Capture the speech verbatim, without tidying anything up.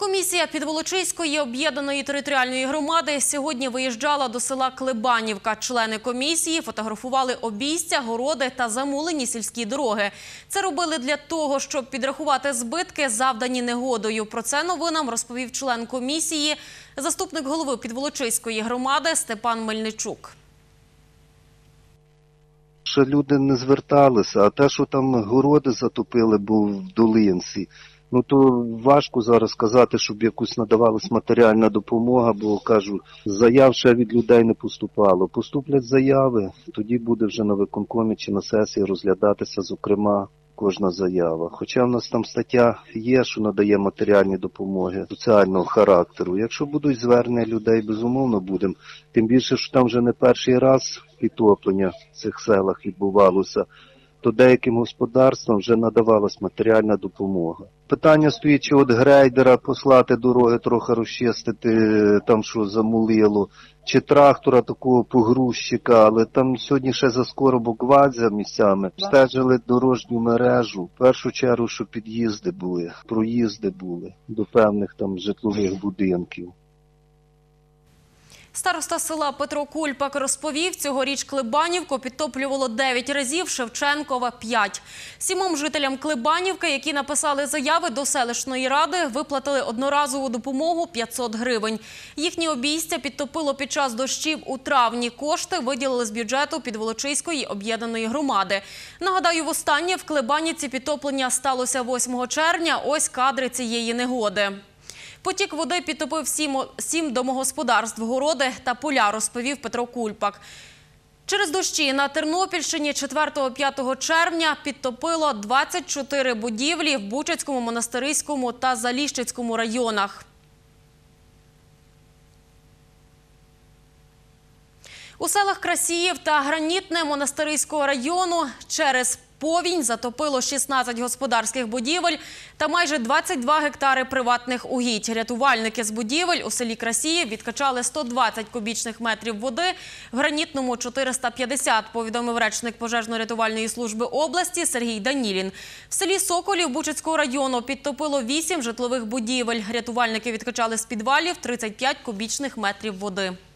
Комісія Підволочиської об'єднаної територіальної громади сьогодні виїжджала до села Клебанівка. Члени комісії фотографували обійстя, городи та замулені сільські дороги. Це робили для того, щоб підрахувати збитки, завдані негодою. Про це новинам розповів член комісії, заступник голови Підволочиської громади Степан Мельничук. Що люди не зверталися, а те, що там городи затопили, був в долинці. Ну, то важко зараз сказати, щоб якусь надавалась матеріальна допомога, бо, кажу, заяв ще від людей не поступало. Поступлять заяви, тоді буде вже на виконкомі чи на сесії розглядатися, зокрема, кожна заява. Хоча в нас там стаття є, що надає матеріальні допомоги соціального характеру. Якщо будуть звернення людей, безумовно будемо. Тим більше, що там вже не перший раз підтоплення в цих селах відбувалося, то деяким господарствам вже надавалась матеріальна допомога. Питання стоїть, чи от грейдера послати дороги, трохи розчистити, там що замулило, чи трактора такого погрузчика, але там сьогодні ще заскоро буквадзя місцями. Стежили дорожню мережу, в першу чергу, що під'їзди були, проїзди були до певних там житлових будинків. Староста села Петро Кульпак розповів, цьогоріч Клебанівку підтоплювало дев'ять разів, Шевченкова – п'ять. Сімом жителям Клебанівки, які написали заяви до селищної ради, виплатили одноразову допомогу п'ятсот гривень. Їхні обійстя підтопило під час дощів у травні. Кошти виділили з бюджету Підволочиської об'єднаної громади. Нагадаю, востаннє в Клебанівці підтоплення сталося восьмого червня. Ось кадри цієї негоди. Потік води підтопив сім, сім домогосподарств, городи та поля, розповів Петро Кульпак. Через дощі на Тернопільщині четвертого-п'ятого червня підтопило двадцять чотири будівлі в Бучацькому, Монастириському та Заліщицькому районах. У селах Красіїв та Гранітне Монастириського району через повінь затопило шістнадцять господарських будівель та майже двадцять два гектари приватних угідь. Рятувальники з будівель у селі Красіїв відкачали сто двадцять кубічних метрів води, в Гранітному – чотириста п'ятдесят, повідомив речник пожежно-рятувальної служби області Сергій Данілін. В селі Соколів Бучацького району підтопило вісім житлових будівель. Рятувальники відкачали з підвалів тридцять п'ять кубічних метрів води.